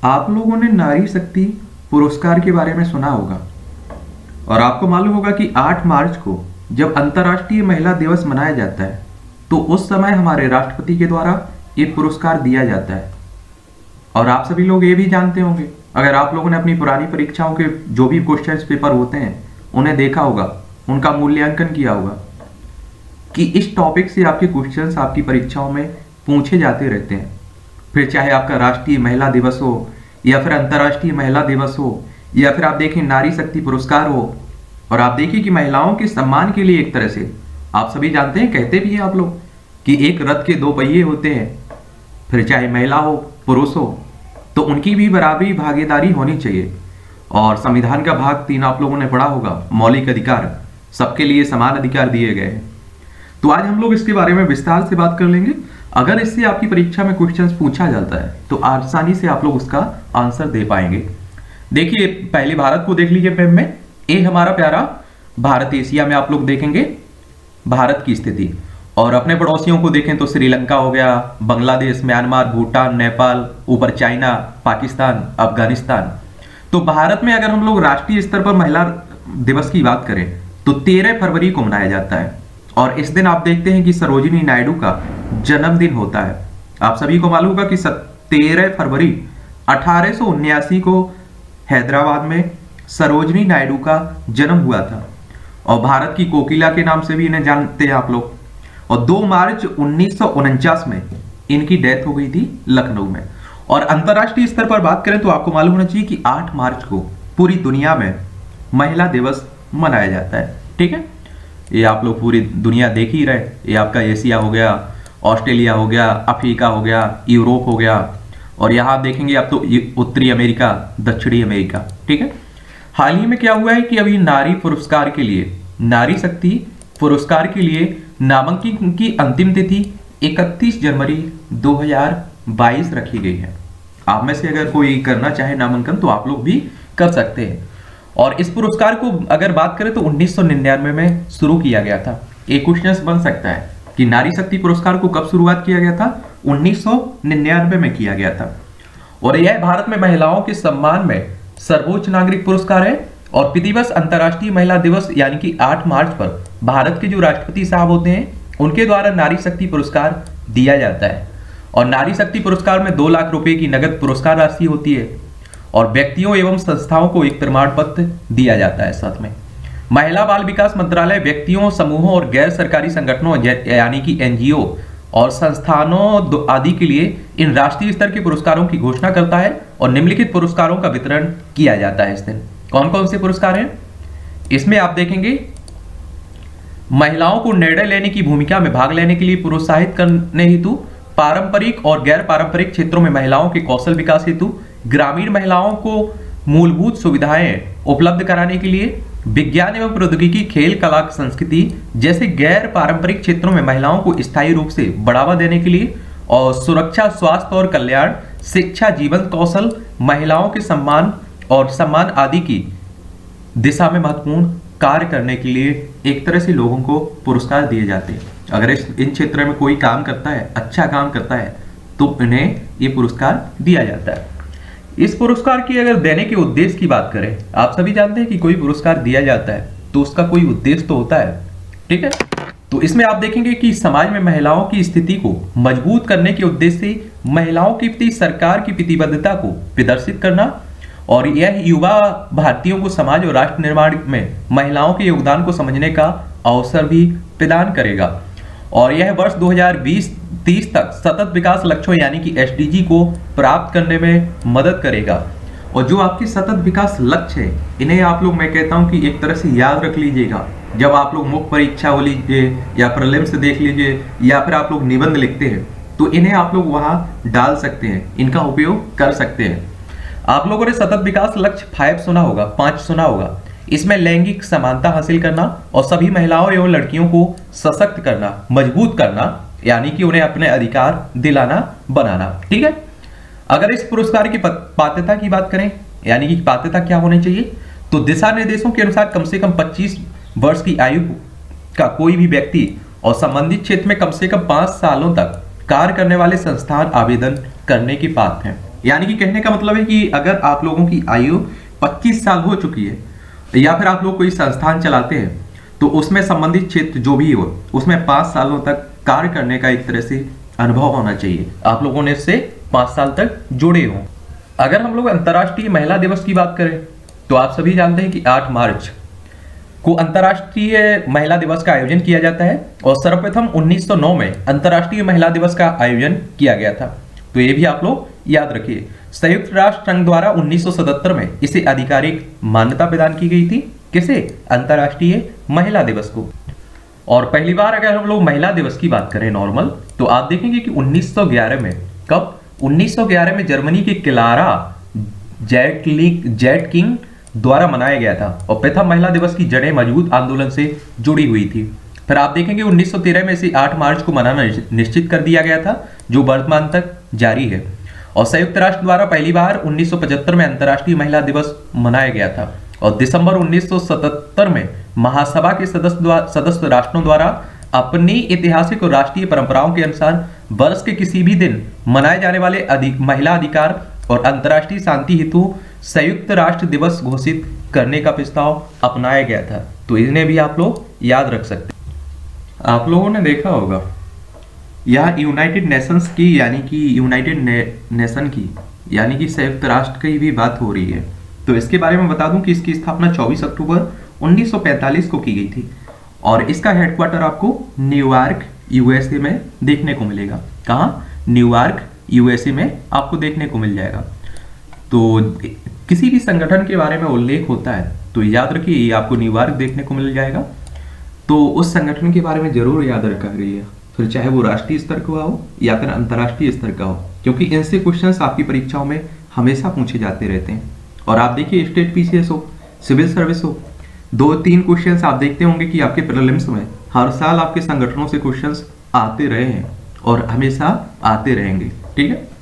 आप लोगों ने नारी शक्ति पुरस्कार के बारे में सुना होगा और आपको मालूम होगा कि 8 मार्च को जब अंतर्राष्ट्रीय महिला दिवस मनाया जाता है तो उस समय हमारे राष्ट्रपति के द्वारा एक पुरस्कार दिया जाता है। और आप सभी लोग ये भी जानते होंगे, अगर आप लोगों ने अपनी पुरानी परीक्षाओं के जो भी क्वेश्चंस पेपर होते हैं उन्हें देखा होगा, उनका मूल्यांकन किया होगा कि इस टॉपिक से आपके क्वेश्चंस आपकी परीक्षाओं में पूछे जाते रहते हैं। फिर चाहे आपका राष्ट्रीय महिला दिवस हो या फिर अंतर्राष्ट्रीय महिला दिवस हो या फिर आप देखें नारी शक्ति पुरस्कार हो। और आप देखिए कि महिलाओं के सम्मान के लिए एक तरह से आप सभी जानते हैं, कहते भी हैं आप लोग कि एक रथ के 2 पहिए होते हैं। फिर चाहे महिला हो पुरुष हो तो उनकी भी बराबरी भागीदारी होनी चाहिए। और संविधान का भाग 3 आप लोगों ने पढ़ा होगा, मौलिक अधिकार, सबके लिए समान अधिकार दिए गए हैं। तो आज हम लोग इसके बारे में विस्तार से बात कर लेंगे। अगर इससे आपकी परीक्षा में क्वेश्चंस पूछा जाता है तो आसानी से आप लोग उसका आंसर दे पाएंगे। देखिए पहले भारत को देख लीजिए मैप में। ये हमारा प्यारा भारत एशिया में आप लोग देखेंगे भारत की स्थिति। और अपने पड़ोसियों को देखें तो श्रीलंका हो गया, बांग्लादेश, म्यांमार, भूटान, नेपाल, ऊपर चाइना, पाकिस्तान, अफगानिस्तान। तो भारत में अगर हम लोग राष्ट्रीय स्तर पर महिला दिवस की बात करें तो 13 फरवरी को मनाया जाता है। और इस दिन आप देखते हैं कि सरोजिनी नायडू का जन्मदिन होता है। आप सभी को मालूम होगा कि 13 फरवरी 1879 को हैदराबाद में सरोजिनी नायडू का जन्म हुआ था। और भारत की कोकिला के नाम से भी इन्हें जानते हैं आप लोग। और 2 मार्च 1949 में इनकी डेथ हो गई थी लखनऊ में। और अंतर्राष्ट्रीय स्तर पर बात करें तो आपको मालूम होना चाहिए कि 8 मार्च को पूरी दुनिया में महिला दिवस मनाया जाता है। ठीक है, ये आप लोग पूरी दुनिया देख ही रहे। ये आपका एशिया हो गया, ऑस्ट्रेलिया हो गया, अफ्रीका हो गया, यूरोप हो गया। और यहाँ आप देखेंगे आप तो उत्तरी अमेरिका, दक्षिणी अमेरिका। ठीक है, हाल ही में क्या हुआ है कि अभी नारी पुरस्कार के लिए, नारी शक्ति पुरस्कार के लिए नामांकन की अंतिम तिथि 31 जनवरी 2022 रखी गई है। आप में से अगर कोई करना चाहे नामांकन तो आप लोग भी कर सकते हैं। और इस पुरस्कार को अगर बात करें तो 1999 में शुरू किया गया था। एक क्वेश्चन बन सकता है कि नारी शक्ति पुरस्कार को कब शुरुआत किया गया था? 1999 में किया गया था। और यह भारत में महिलाओं के सम्मान में सर्वोच्च नागरिक पुरस्कार है। और प्रतिवर्ष अंतर्राष्ट्रीय महिला दिवस यानी कि 8 मार्च पर भारत के जो राष्ट्रपति साहब होते हैं उनके द्वारा नारी शक्ति पुरस्कार दिया जाता है। और नारी शक्ति पुरस्कार में 2 लाख रुपए की नगद पुरस्कार राशि होती है। और व्यक्तियों एवं संस्थाओं को एक प्रमाण पत्र दिया जाता है साथ में। महिला बाल विकास मंत्रालय व्यक्तियों, समूहों और गैर सरकारी संगठनों यानी कि एनजीओ और संस्थानों आदि के लिए इन राष्ट्रीय स्तर के पुरस्कारों की घोषणा करता है। और निम्नलिखित पुरस्कारों का वितरण किया जाता है इस दिन। कौन कौन से पुरस्कार हैं इसमें? आप देखेंगे महिलाओं को निर्णय लेने की भूमिका में भाग लेने के लिए प्रोत्साहित करने हेतु, पारंपरिक और गैर पारंपरिक क्षेत्रों में महिलाओं के कौशल विकास हेतु, ग्रामीण महिलाओं को मूलभूत सुविधाएं उपलब्ध कराने के लिए, विज्ञान एवं प्रौद्योगिकी, खेल, कला, संस्कृति जैसे गैर पारंपरिक क्षेत्रों में महिलाओं को स्थायी रूप से बढ़ावा देने के लिए, और सुरक्षा, स्वास्थ्य और कल्याण, शिक्षा, जीवन कौशल, महिलाओं के सम्मान आदि की दिशा में महत्वपूर्ण कार्य करने के लिए एक तरह से लोगों को पुरस्कार दिए जाते हैं। अगर इन क्षेत्र में कोई काम करता है, अच्छा काम करता है, तो इन्हें ये पुरस्कार दिया जाता है। इस पुरस्कार की अगर देने के उद्देश्य की बात करें, आप सभी जानते हैं कि कोई पुरस्कार दिया जाता है तो उसका कोई उद्देश्य तो होता है। ठीक है, तो इसमें आप देखेंगे कि समाज में महिलाओं की स्थिति को मजबूत करने के उद्देश्य से महिलाओं के प्रति सरकार की प्रतिबद्धता को प्रदर्शित करना, और यह युवा भारतीयों को समाज और राष्ट्र निर्माण में महिलाओं के योगदान को समझने का अवसर भी प्रदान करेगा। और यह वर्ष 2020-30 तक सतत विकास लक्ष्यों यानी कि एसडीजी को प्राप्त करने में मदद करेगा। और जो आपके सतत विकास लक्ष्य है, इन्हें आप लोग, मैं कहता हूं कि एक तरह से याद रख लीजिएगा। जब आप लोग मुख्य परीक्षा हो लीजिए या प्रीलिम्स देख लीजिए या फिर आप लोग निबंध लिखते हैं तो इन्हें आप लोग वहां डाल सकते हैं, इनका उपयोग कर सकते हैं। आप लोगों ने सतत विकास लक्ष्य 5 सुना होगा, 5 सुना होगा। इसमें लैंगिक समानता हासिल करना और सभी महिलाओं एवं लड़कियों को सशक्त करना, मजबूत करना, यानी कि उन्हें अपने अधिकार दिलाना, बनाना। ठीक है, अगर इस पुरस्कार की पात्रता की बात करें, यानी कि पात्रता क्या होनी चाहिए, तो दिशा निर्देशों के अनुसार कम से कम 25 वर्ष की आयु का कोई भी व्यक्ति और संबंधित क्षेत्र में कम से कम 5 सालों तक कार्य करने वाले संस्थान आवेदन करने की पात्र हैं। यानी कि कहने का मतलब है कि अगर आप लोगों की आयु 25 साल हो चुकी है या फिर आप लोग कोई संस्थान चलाते हैं तो उसमें संबंधित क्षेत्र जो भी हो उसमें 5 सालों तक कार्य करने का एक तरह से अनुभव होना चाहिए। आप लोगों ने इससे 5 साल तक जुड़े हों। अगर हम लोग अंतर्राष्ट्रीय महिला दिवस की बात करें तो आप सभी जानते हैं कि 8 मार्च को अंतर्राष्ट्रीय महिला दिवस का आयोजन किया जाता है और सर्वप्रथम 1909 में अंतर्राष्ट्रीय महिला दिवस का आयोजन किया गया था। तो ये भी आप लोग याद रखिए। संयुक्त राष्ट्र संघ द्वारा 1977 में इसे आधिकारिक मान्यता प्रदान की गई थी। किसे? अंतर्राष्ट्रीय महिला दिवस को। और पहली बार अगर हम लोग महिला दिवस की बात करें नॉर्मल, तो आप देखेंगे कि 1911 में, कब? 1911 में जर्मनी के क्लारा ज़ेटकिंग द्वारा मनाया गया था और प्रथम महिला दिवस की जड़ें मजबूत आंदोलन से जुड़ी हुई थी। फिर आप देखेंगे 1913 में इसे 8 मार्च को मनाना निश्चित कर दिया गया था, जो वर्तमान तक जारी है। और संयुक्त राष्ट्र द्वारा पहली बार 1975 में अंतर्राष्ट्रीय महिला दिवस मनाया गया था और दिसंबर 1977 में महासभा के सदस्य राष्ट्रों द्वारा अपनी ऐतिहासिक और राष्ट्रीय परंपराओं के अनुसार वर्ष के किसी भी दिन मनाए जाने वाले महिला अधिकार और अंतर्राष्ट्रीय शांति हेतु संयुक्त राष्ट्र दिवस घोषित करने का प्रस्ताव अपनाया गया था। तो इन्हें भी आप लोग याद रख सकते हैं। आप लोगों ने देखा होगा यह यूनाइटेड नेशंस की यानी कि संयुक्त राष्ट्र की भी बात हो रही है। तो इसके बारे में बता दूं कि इसकी स्थापना 24 अक्टूबर 1945 को की गई थी और इसका हेडक्वार्टर आपको न्यूयॉर्क यूएसए में देखने को मिलेगा। कहाँ? न्यूयॉर्क यूएसए में आपको देखने को मिल जाएगा। तो किसी भी संगठन के बारे में उल्लेख होता है तो याद रखिए ये आपको न्यूयॉर्क देखने को मिल जाएगा। तो उस संगठन के बारे में जरूर याद रखा करिए, फिर चाहे वो राष्ट्रीय स्तर का हो या फिर अंतर्राष्ट्रीय स्तर का हो, क्योंकि इनसे क्वेश्चंस आपकी परीक्षाओं में हमेशा पूछे जाते रहते हैं। और आप देखिए स्टेट पीसीएस हो, सिविल सर्विस हो, 2-3 क्वेश्चंस आप देखते होंगे कि आपके प्रीलिम्स में हर साल आपके संगठनों से क्वेश्चंस आते रहे हैं और हमेशा आते रहेंगे। ठीक है।